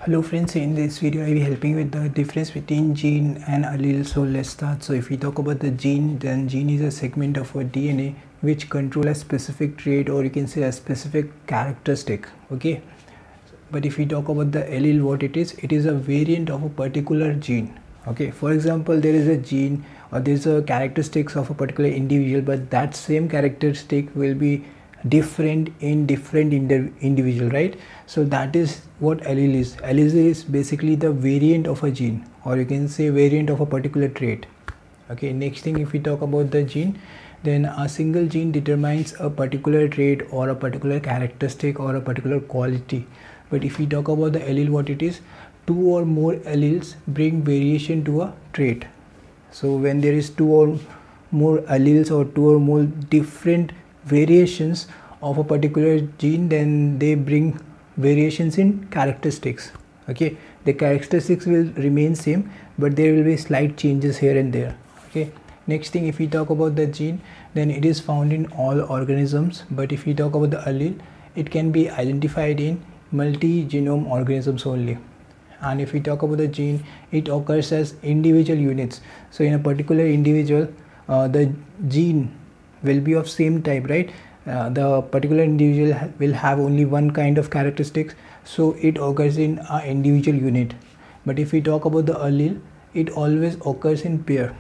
Hello friends, in this video I will be helping with the difference between gene and allele. So let's start. So if we talk about the gene, then gene is a segment of our DNA which control a specific trait, or you can say a specific characteristic. Okay, but if we talk about the allele, what it is a variant of a particular gene. Okay, for example, there is a gene or there is a characteristics of a particular individual, but that same characteristic will be different in different individual, right? So that is what allele is. Allele is basically the variant of a gene, or you can say variant of a particular trait. Okay, next thing, if we talk about the gene, then a single gene determines a particular trait or a particular characteristic or a particular quality. But if we talk about the allele, what it is, two or more alleles bring variation to a trait. So when there is two or more alleles or two or more different variations of a particular gene, then they bring variations in characteristics. Okay, the characteristics will remain same, but there will be slight changes here and there. Okay, next thing, if we talk about the gene, then it is found in all organisms, but if we talk about the allele, it can be identified in multi-genome organisms only. And if we talk about the gene, it occurs as individual units. So in a particular individual, the gene will be of same type, right? The particular individual will have only one kind of characteristics, so it occurs in an individual unit. But if we talk about the allele, it always occurs in pair.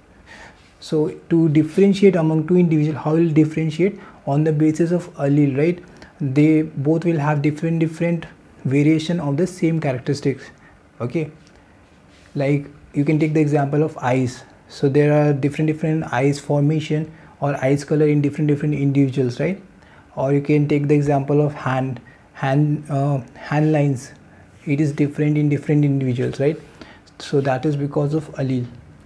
So to differentiate among two individuals, how will differentiate? On the basis of allele, right? They both will have different variation of the same characteristics. Okay, like you can take the example of eyes. So there are different eyes formation or eyes color in different individuals, right? Or you can take the example of hand lines. It is different in different individuals, right? So that is because of allele.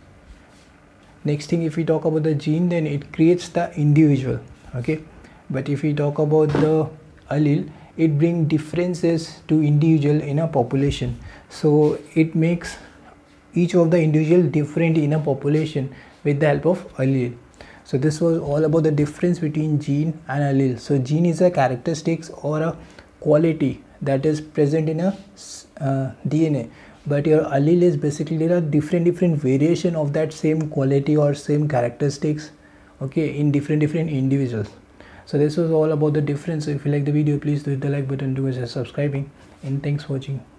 Next thing, if we talk about the gene, then it creates the individual. Okay, but if we talk about the allele, it brings differences to individual in a population. So it makes each of the individual different in a population with the help of allele. So this was all about the difference between gene and allele. So gene is a characteristics or a quality that is present in a DNA, but your allele is basically there are different variation of that same quality or same characteristics, okay, in different individuals. So this was all about the difference. So if you like the video, please do hit the like button, do as subscribing, and thanks for watching.